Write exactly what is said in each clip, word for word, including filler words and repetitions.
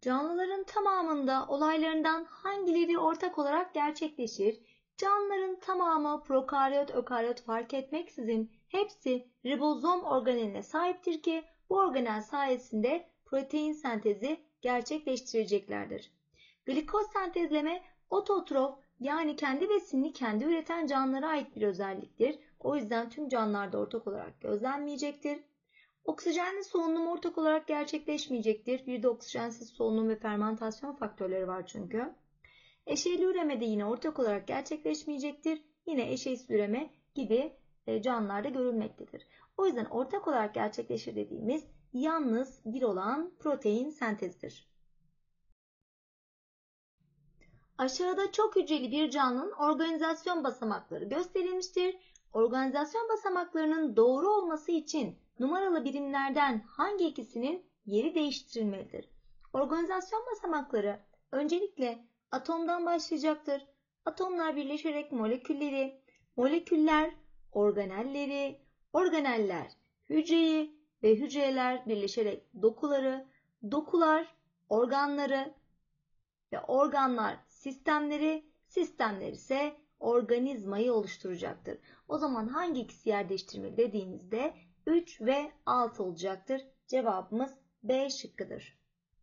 Canlıların tamamında olaylarından hangileri ortak olarak gerçekleşir? Canlıların tamamı prokaryot, ökaryot fark etmeksizin hepsi ribozom organeline sahiptir ki bu organel sayesinde protein sentezi gerçekleştireceklerdir. Glikoz sentezleme ototrof yani kendi besinini kendi üreten canlılara ait bir özelliktir. O yüzden tüm canlılarda ortak olarak gözlenmeyecektir. Oksijenli solunum ortak olarak gerçekleşmeyecektir. Bir de oksijensiz solunum ve fermentasyon faktörleri var çünkü. Eşeyli üreme de yine ortak olarak gerçekleşmeyecektir. Yine eşeysiz üreme gibi canlılarda görülmektedir. O yüzden ortak olarak gerçekleşir dediğimiz yalnız bir olan protein sentezidir. Aşağıda çok hücreli bir canlının organizasyon basamakları gösterilmiştir. Organizasyon basamaklarının doğru olması için numaralı birimlerden hangi ikisinin yeri değiştirilmelidir? Organizasyon basamakları öncelikle atomdan başlayacaktır. Atomlar birleşerek molekülleri, moleküller organelleri, organeller hücreyi ve hücreler birleşerek dokuları, dokular organları ve organlar sistemleri, sistemler ise organizmayı oluşturacaktır. O zaman hangi ikisi yer değiştirmeli dediğimizde üç ve altı olacaktır. Cevabımız B şıkkıdır.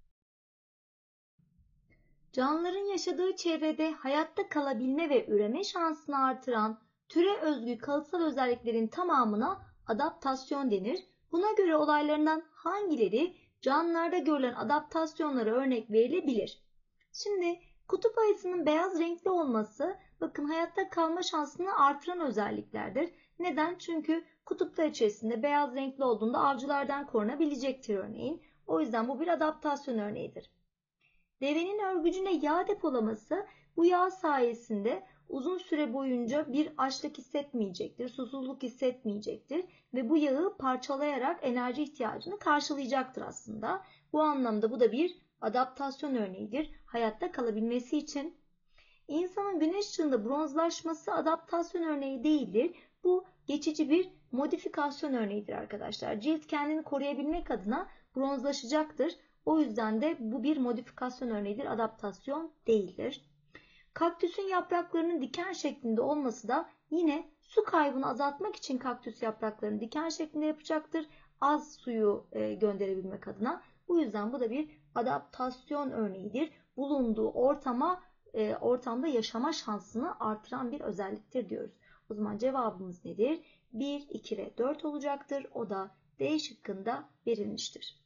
Canlıların yaşadığı çevrede hayatta kalabilme ve üreme şansını artıran türe özgü kalıtsal özelliklerin tamamına adaptasyon denir. Buna göre olaylarından hangileri canlılarda görülen adaptasyonlara örnek verilebilir? Şimdi kutup ayısının beyaz renkli olması bakın hayatta kalma şansını artıran özelliklerdir. Neden? Çünkü kutuplar içerisinde beyaz renkli olduğunda avcılardan korunabilecektir örneğin. O yüzden bu bir adaptasyon örneğidir. Devenin örgücüne yağ depolaması bu yağ sayesinde uzun süre boyunca bir açlık hissetmeyecektir, susuzluk hissetmeyecektir ve bu yağı parçalayarak enerji ihtiyacını karşılayacaktır aslında. Bu anlamda bu da bir adaptasyon örneğidir hayatta kalabilmesi için. İnsanın güneş ışığında bronzlaşması adaptasyon örneği değildir. Bu geçici bir modifikasyon örneğidir arkadaşlar. Cilt kendini koruyabilmek adına bronzlaşacaktır. O yüzden de bu bir modifikasyon örneğidir, adaptasyon değildir. Kaktüsün yapraklarının diken şeklinde olması da yine su kaybını azaltmak için kaktüs yapraklarını diken şeklinde yapacaktır. Az suyu gönderebilmek adına. Bu yüzden bu da bir adaptasyon örneğidir. Bulunduğu ortama, ortamda yaşama şansını artıran bir özelliktir diyoruz. O zaman cevabımız nedir? bir, iki ve dört olacaktır. O da D şıkkında verilmiştir.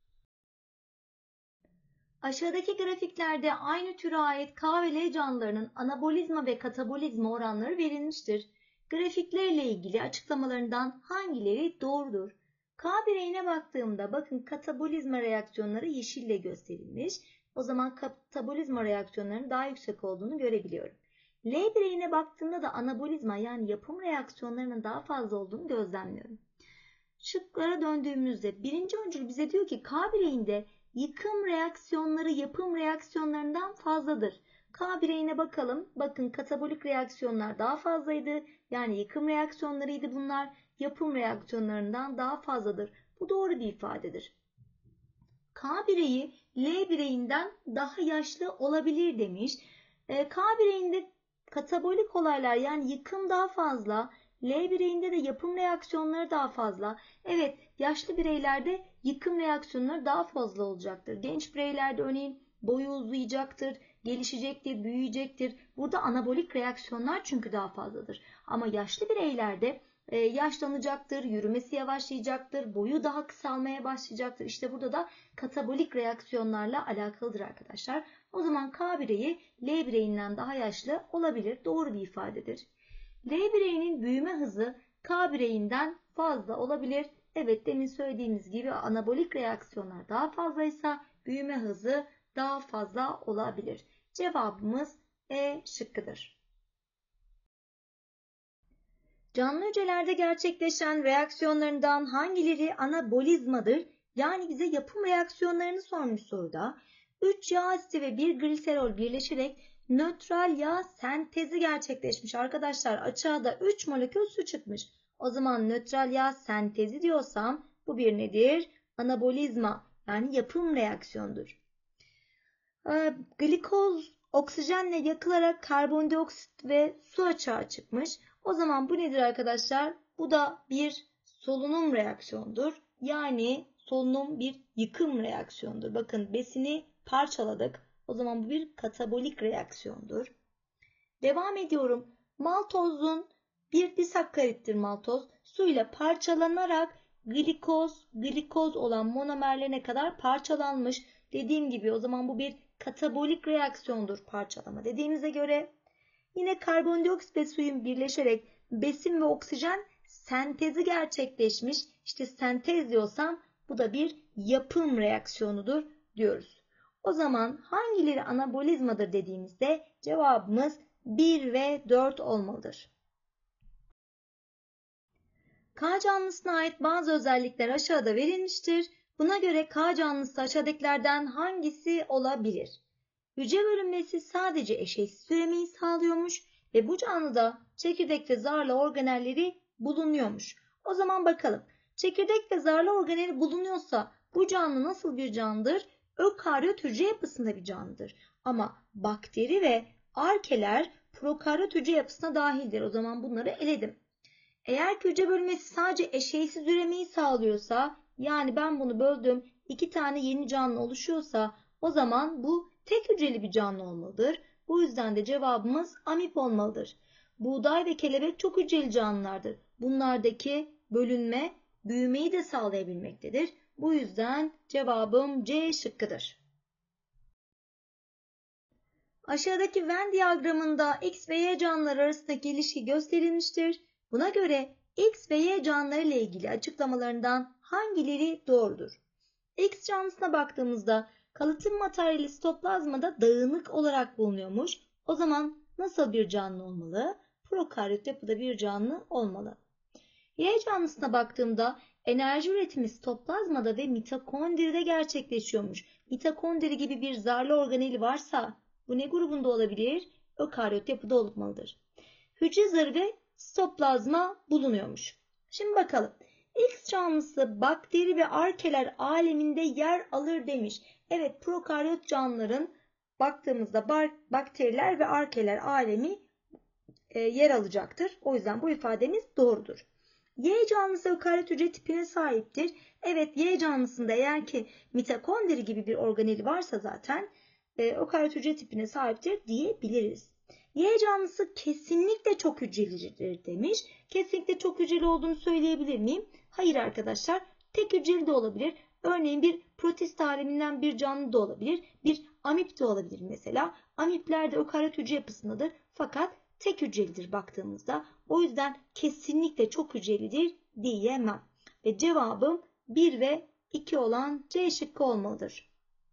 Aşağıdaki grafiklerde aynı türe ait K ve L canlılarının anabolizma ve katabolizma oranları verilmiştir. Grafiklerle ilgili açıklamalarından hangileri doğrudur? K bireyine baktığımda bakın katabolizma reaksiyonları yeşille gösterilmiş. O zaman katabolizma reaksiyonlarının daha yüksek olduğunu görebiliyorum. L bireyine baktığımda da anabolizma yani yapım reaksiyonlarının daha fazla olduğunu gözlemliyorum. Şıklara döndüğümüzde birinci öncül bize diyor ki K bireyinde yıkım reaksiyonları yapım reaksiyonlarından fazladır. K bireyine bakalım. Bakın katabolik reaksiyonlar daha fazlaydı. Yani yıkım reaksiyonlarıydı bunlar. Yapım reaksiyonlarından daha fazladır. Bu doğru bir ifadedir. K bireyi L bireyinden daha yaşlı olabilir demiş. K bireyinde katabolik olaylar yani yıkım daha fazla. L bireyinde de yapım reaksiyonları daha fazla. Evet, yaşlı bireylerde yıkım reaksiyonları daha fazla olacaktır. Genç bireylerde örneğin boyu uzayacaktır, gelişecektir, büyüyecektir. Burada anabolik reaksiyonlar çünkü daha fazladır. Ama yaşlı bireylerde e, yaşlanacaktır, yürümesi yavaşlayacaktır, boyu daha kısalmaya başlayacaktır. İşte burada da katabolik reaksiyonlarla alakalıdır arkadaşlar. O zaman K bireyi L bireyinden daha yaşlı olabilir. Doğru bir ifadedir. L bireyinin büyüme hızı K bireyinden fazla olabilir. Evet, demin söylediğimiz gibi anabolik reaksiyonlar daha fazlaysa büyüme hızı daha fazla olabilir. Cevabımız E şıkkıdır. Canlı hücrelerde gerçekleşen reaksiyonlarından hangileri anabolizmadır? Yani bize yapım reaksiyonlarını sormuş soruda. üç yağ asidi ve bir gliserol birleşerek nötral yağ sentezi gerçekleşmiş. Arkadaşlar açığa üç molekül su çıkmış. O zaman nötral yağ sentezi diyorsam bu bir nedir? Anabolizma yani yapım reaksiyonudur. Ee, glikoz oksijenle yakılarak karbondioksit ve su açığa çıkmış. O zaman bu nedir arkadaşlar? Bu da bir solunum reaksiyonudur. Yani solunum bir yıkım reaksiyonudur. Bakın besini parçaladık. O zaman bu bir katabolik reaksiyondur. Devam ediyorum. Maltozun bir disakkarittir maltoz. Suyla parçalanarak glikoz, glikoz olan monomerlerine kadar parçalanmış. Dediğim gibi o zaman bu bir katabolik reaksiyondur parçalama dediğimize göre. Yine karbondioksit ve suyun birleşerek besin ve oksijen sentezi gerçekleşmiş. İşte sentez diyorsam bu da bir yapım reaksiyonudur diyoruz. O zaman hangileri anabolizmadır dediğimizde cevabımız bir ve dört olmalıdır. K canlısına ait bazı özellikler aşağıda verilmiştir. Buna göre K canlısı aşağıdakilerden hangisi olabilir? Hücre bölünmesi sadece eşeğsiz üremeyi sağlıyormuş ve bu canlıda çekirdek ve zarlı organelleri bulunuyormuş. O zaman bakalım. Çekirdek ve zarlı organeli bulunuyorsa bu canlı nasıl bir canlıdır? Ökaryot hücre yapısında bir canlıdır. Ama bakteri ve arkeler prokaryot hücre yapısına dahildir. O zaman bunları eledim. Eğer ki hücre bölünmesi sadece eşeğsiz üremeyi sağlıyorsa, yani ben bunu böldüm, iki tane yeni canlı oluşuyorsa o zaman bu tek hücreli bir canlı olmalıdır. Bu yüzden de cevabımız amip olmalıdır. Buğday ve kelebek çok hücreli canlılardır. Bunlardaki bölünme büyümeyi de sağlayabilmektedir. Bu yüzden cevabım C şıkkıdır. Aşağıdaki Venn diyagramında X ve Y canlıları arasındaki ilişki gösterilmiştir. Buna göre X ve Y canlıları ile ilgili açıklamalarından hangileri doğrudur? X canlısına baktığımızda kalıtım materyali sitoplazmada dağınık olarak bulunuyormuş. O zaman nasıl bir canlı olmalı? Prokaryot yapıda bir canlı olmalı. Y canlısına baktığımda enerji üretimi sitoplazmada ve mitokondride gerçekleşiyormuş. Mitokondri gibi bir zarlı organeli varsa bu ne grubunda olabilir? Ökaryot yapıda olmalıdır. Hücre zarı ve sitoplazma bulunuyormuş. Şimdi bakalım. X canlısı bakteri ve arkeler aleminde yer alır demiş. Evet, prokaryot canlıların baktığımızda bakteriler ve arkeler alemi e, yer alacaktır. O yüzden bu ifademiz doğrudur. Y canlısı ökaryot hücre tipine sahiptir. Evet, Y canlısında eğer ki mitokondri gibi bir organeli varsa zaten e, ökaryot hücre tipine sahiptir diyebiliriz. Y canlısı kesinlikle çok hücrelidir demiş. Kesinlikle çok hücreli olduğunu söyleyebilir miyim? Hayır arkadaşlar. Tek hücreli de olabilir. Örneğin bir protist aleminden bir canlı da olabilir. Bir amip de olabilir mesela. Amipler de ökaryot hücre yapısındadır. Fakat tek hücrelidir baktığımızda. O yüzden kesinlikle çok hücrelidir diyemem. Ve cevabım bir ve iki olan C şıkkı olmalıdır.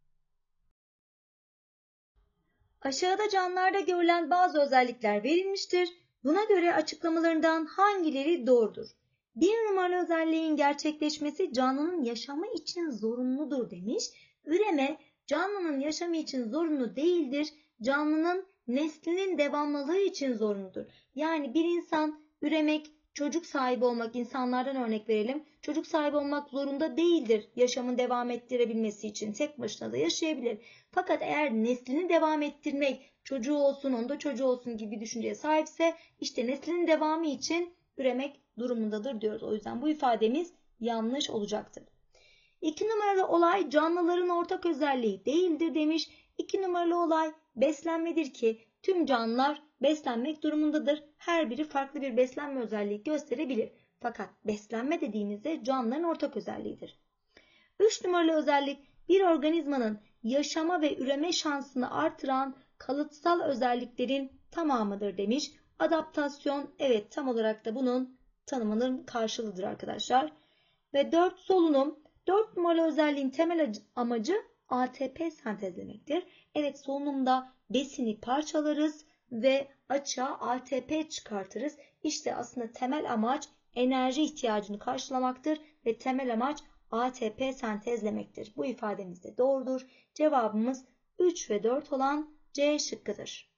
Aşağıda canlılarda görülen bazı özellikler verilmiştir. Buna göre açıklamalarından hangileri doğrudur? Bir numaralı özelliğin gerçekleşmesi canlının yaşamı için zorunludur demiş. Üreme canlının yaşamı için zorunlu değildir. Canlının neslinin devamlılığı için zorunludur. Yani bir insan üremek, çocuk sahibi olmak, insanlardan örnek verelim. Çocuk sahibi olmak zorunda değildir yaşamını devam ettirebilmesi için. Tek başına da yaşayabilir. Fakat eğer neslini devam ettirmek, çocuğu olsun, onda çocuğu olsun gibi bir düşünceye sahipse işte neslinin devamı için üremek durumundadır diyoruz. O yüzden bu ifademiz yanlış olacaktır. İki numaralı olay canlıların ortak özelliği değildir demiş. İki numaralı olay beslenmedir ki tüm canlılar beslenmek durumundadır. Her biri farklı bir beslenme özelliği gösterebilir. Fakat beslenme dediğimizde canlıların ortak özelliğidir. Üç numaralı özellik bir organizmanın yaşama ve üreme şansını artıran kalıtsal özelliklerin tamamıdır demiş. Adaptasyon, evet, tam olarak da bunun tanımının karşılığıdır arkadaşlar. Ve dört solunum. dört numaralı özelliğin temel amacı A T P sentezlemektir. Evet, solunumda besini parçalarız ve açığa A T P çıkartırız. İşte aslında temel amaç enerji ihtiyacını karşılamaktır ve temel amaç A T P sentezlemektir. Bu ifademiz de doğrudur. Cevabımız üç ve dört olan C şıkkıdır.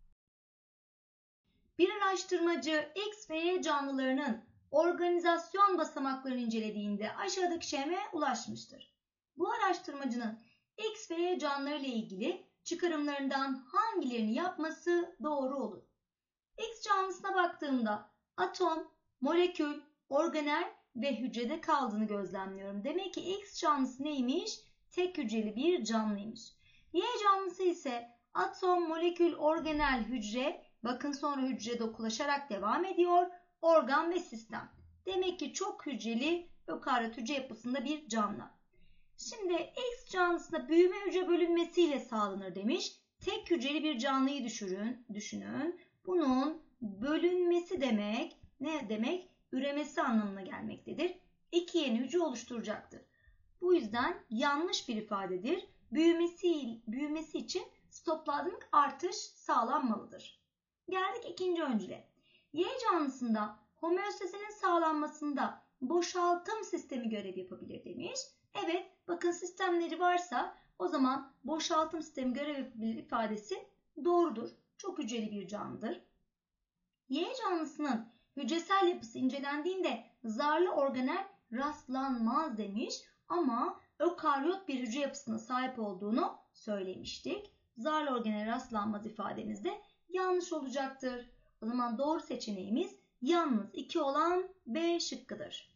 Bir araştırmacı X ve Y canlılarının organizasyon basamaklarını incelediğinde aşağıdaki şemaya ulaşmıştır. Bu araştırmacının X ve Y canlıları ile ilgili çıkarımlarından hangilerini yapması doğru olur? X canlısına baktığımda atom, molekül, organel ve hücrede kaldığını gözlemliyorum. Demek ki X canlısı neymiş? Tek hücreli bir canlıymış. Y canlısı ise atom, molekül, organel, hücre, bakın sonra hücre dokulaşarak devam ediyor, organ ve sistem. Demek ki çok hücreli ökaryot hücre yapısında bir canlı. Şimdi X canlısında büyüme hücre bölünmesiyle sağlanır demiş. Tek hücreli bir canlıyı düşünün. düşünün. Bunun bölünmesi demek ne demek? Üremesi anlamına gelmektedir. İki yeni hücre oluşturacaktır. Bu yüzden yanlış bir ifadedir. Büyümesi, büyümesi için stoplazmik artış sağlanmalıdır. Geldik ikinci öncüle. Y canlısında homeostasinin sağlanmasında boşaltım sistemi görev yapabilir demiş. Evet, bakın sistemleri varsa o zaman boşaltım sistemi görev yapabilir ifadesi doğrudur. Çok hücreli bir canlıdır. Y canlısının hücresel yapısı incelendiğinde zarlı organel rastlanmaz demiş ama ökaryot bir hücre yapısına sahip olduğunu söylemiştik. Zarlı organel rastlanmaz ifademiz de yanlış olacaktır. O zaman doğru seçeneğimiz yalnız iki olan B şıkkıdır.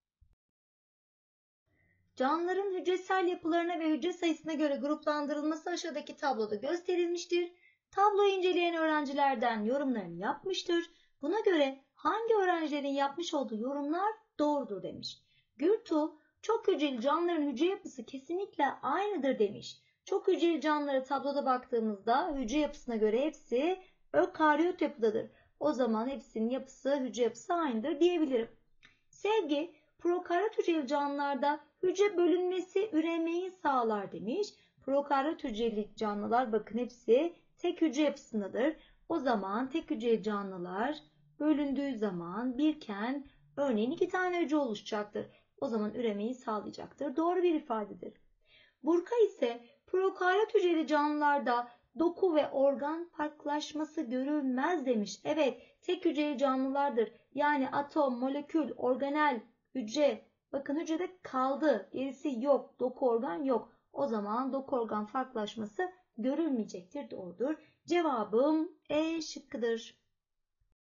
Canlıların hücresel yapılarına ve hücre sayısına göre gruplandırılması aşağıdaki tabloda gösterilmiştir. Tabloyu inceleyen öğrencilerden yorumlarını yapmıştır. Buna göre hangi öğrencilerin yapmış olduğu yorumlar doğrudur demiş. Gürtuğ, çok hücreli canlıların hücre yapısı kesinlikle aynıdır demiş. Çok hücreli canlılara tabloda baktığımızda hücre yapısına göre hepsi ökaryot yapıdadır. O zaman hepsinin yapısı, hücre yapısı aynıdır diyebilirim. Sevgi, prokaryot hücreli canlılarda hücre bölünmesi üremeyi sağlar demiş. Prokaryot hücreli canlılar bakın hepsi tek hücre yapısındadır. O zaman tek hücreli canlılar bölündüğü zaman birken örneğin iki tane hücre oluşacaktır. O zaman üremeyi sağlayacaktır. Doğru bir ifadedir. Burka ise prokaryot hücreli canlılarda doku ve organ farklılaşması görülmez demiş. Evet, tek hücreli canlılardır. Yani atom, molekül, organel, hücre. Bakın hücrede kaldı. Gerisi yok. Doku organ yok. O zaman doku organ farklılaşması görülmeyecektir. Doğrudur. Cevabım E şıkkıdır.